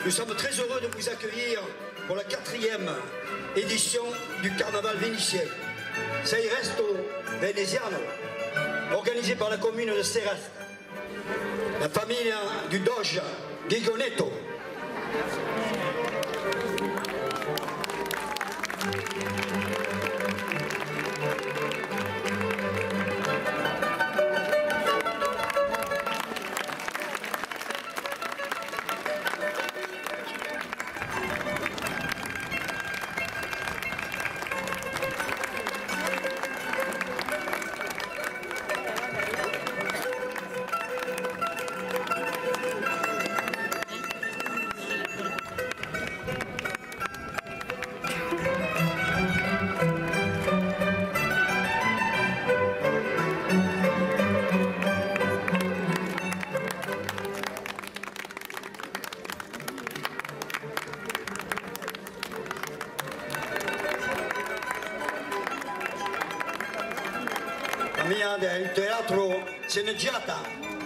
Nous sommes très heureux de vous accueillir pour la 4e édition du carnaval vénitien. Sei Resto Veneziano, organisé par la commune de Serres, la famille du Doge Gigonetto. Mia del teatro sceneggiata.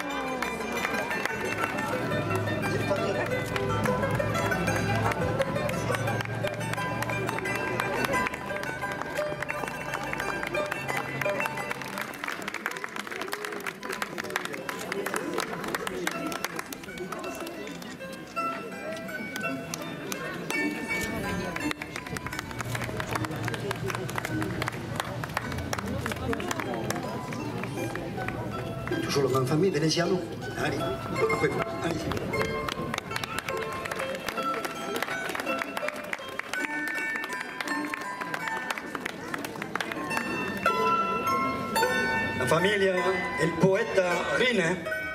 Toujours le même famille, Veneziano. Allez, après vous, allez-y. La famiglia e il poeta Rine.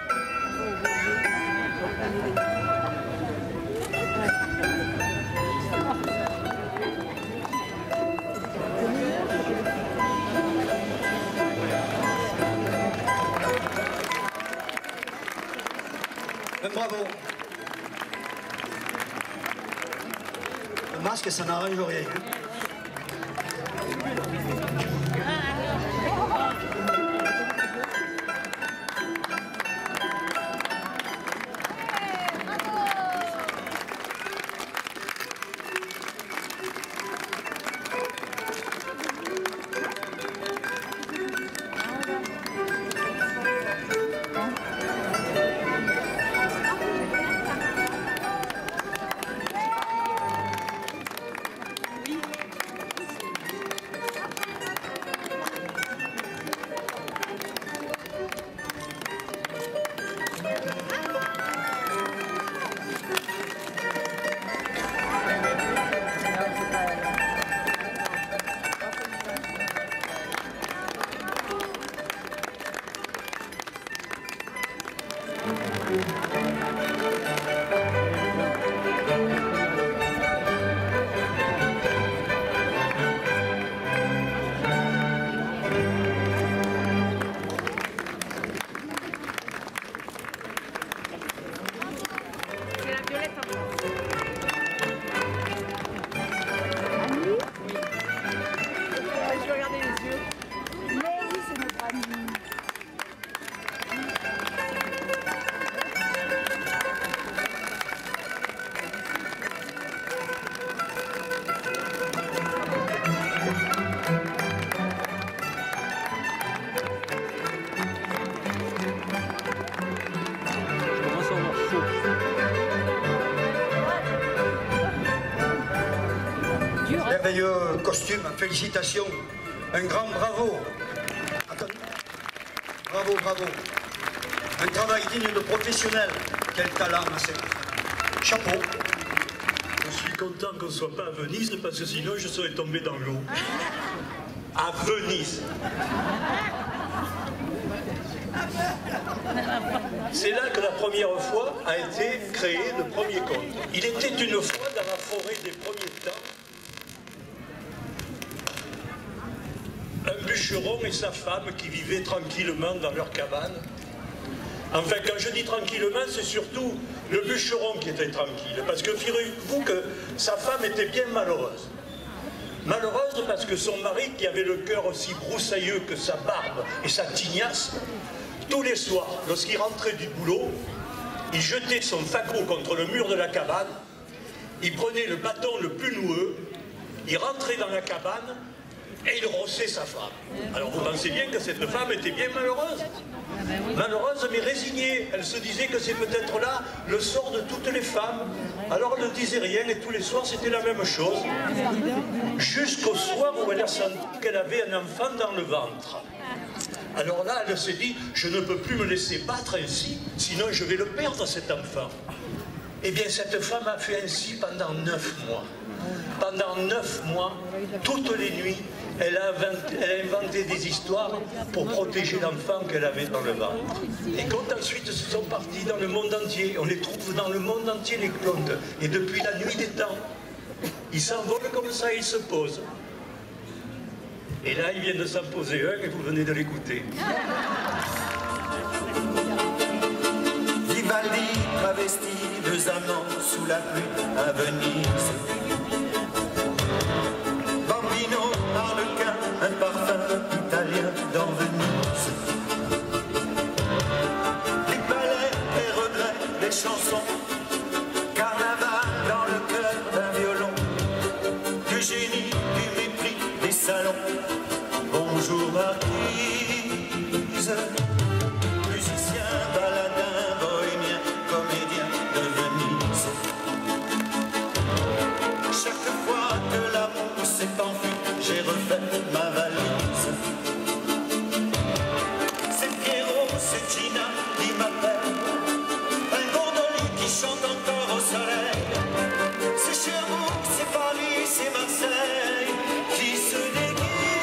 Bravo. Le masque, ça n'arrange rien. Merveilleux costume, félicitations, un grand bravo. Attendez. Bravo, bravo. Un travail digne de professionnel. Quel talent, ma sœur. Chapeau. Je suis content qu'on ne soit pas à Venise parce que sinon je serais tombé dans l'eau. À Venise. C'est là que la première fois a été créé le premier conte. Il était une fois dans la forêt des premiers temps un bûcheron et sa femme qui vivaient tranquillement dans leur cabane. Enfin, quand je dis tranquillement, c'est surtout le bûcheron qui était tranquille. Parce que figurez-vous que sa femme était bien malheureuse. Malheureuse parce que son mari, qui avait le cœur aussi broussailleux que sa barbe et sa tignasse, tous les soirs, lorsqu'il rentrait du boulot, il jetait son fagot contre le mur de la cabane il prenait le bâton le plus noueux, il rentrait dans la cabane et il rossait sa femme. Alors vous pensez bien que cette femme était bien malheureuse. Malheureuse mais résignée. Elle se disait que c'est peut-être là le sort de toutes les femmes. Alors elle ne disait rien et tous les soirs c'était la même chose. Jusqu'au soir où elle a senti qu'elle avait un enfant dans le ventre. Alors là elle s'est dit, je ne peux plus me laisser battre ainsi, sinon je vais le perdre cet enfant. Eh bien cette femme a fait ainsi pendant 9 mois. Pendant 9 mois, toutes les nuits, elle a inventé des histoires pour protéger l'enfant qu'elle avait dans le ventre. Et quand ensuite se sont partis dans le monde entier, on les trouve dans le monde entier les contes. Et depuis la nuit des temps, ils s'envolent comme ça, ils se posent. Et là, il vient de s'en poser un et vous venez de l'écouter. Vivaldi travesti, 2 amants sous la pluie à Venise. Bambino, Harlequin, un parfum italien dans Venise. Les palais, les regrets, les chansons, carnaval dans le cœur d'un violon. Du génie, du mépris, des salons. Bonjour marquise, musicien, baladin, bohémien, comédien de Venise. Chaque fois que l'amour s'est enfui, j'ai refait ma valise. C'est Pierrot, c'est Gina qui m'appelle, un gondolier qui chante encore au soleil. C'est Cherbourg, c'est Paris, c'est Marseille qui se déguise.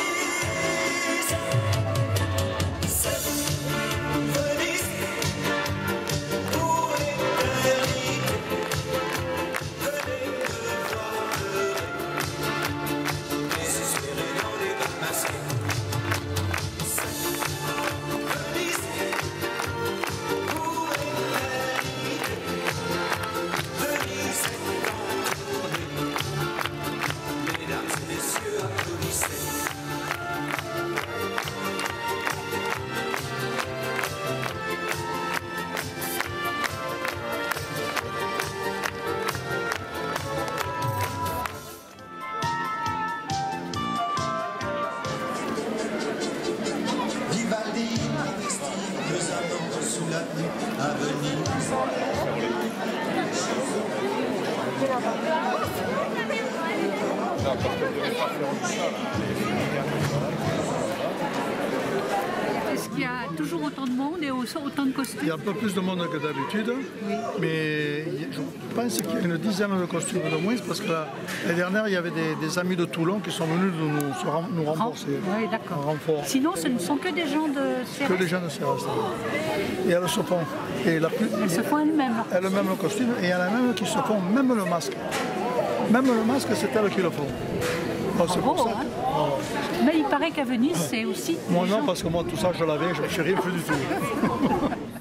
C'est Venise pour l'éternité. Venez me voir pleurer, désespéré dans les bains masqués. C'est Venise pour l'éternité. Venise est en tournée. Mesdames et messieurs, applaudissez. Vivaldi, travesti, 2 amants sous la pluie à Venise. Est-ce qu'il y a toujours autant de monde et autant de costumes? Il y a un peu plus de monde que d'habitude, mais je pense qu'il y a une dizaine de costumes de moins parce que l'année dernière, il y avait des amis de Toulon qui sont venus nous rembourser. Oui, d'accord. Sinon, ce ne sont que des gens de Céreste. Que des gens de Céreste. Et elles se font. Elles se font elles-mêmes. Elles-mêmes le costume et il y en a même qui se font même le masque. Même le masque, c'est elles qui le font. Donc, c'est pour ça. Mais il paraît qu'à Venise, c'est aussi... Moi non, parce que moi tout ça je l'avais, je n'ai rien fait du tout.